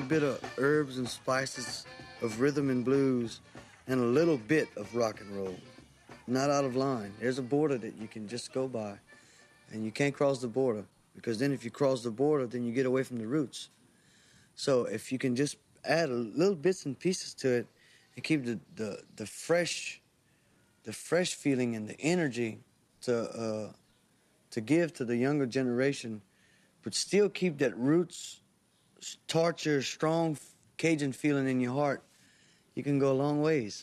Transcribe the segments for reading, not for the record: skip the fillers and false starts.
bit of herbs and spices of rhythm and blues and a little bit of rock and roll. Not out of line. There's a border that you can just go by, and you can't cross the border, because then if you cross the border, then you get away from the roots. So if you can just add a little bits and pieces to it and keep the fresh feeling and the energy to give to the younger generation, but still keep that roots, torture, strong Cajun feeling in your heart, you can go a long ways.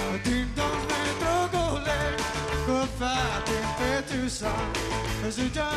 Résultat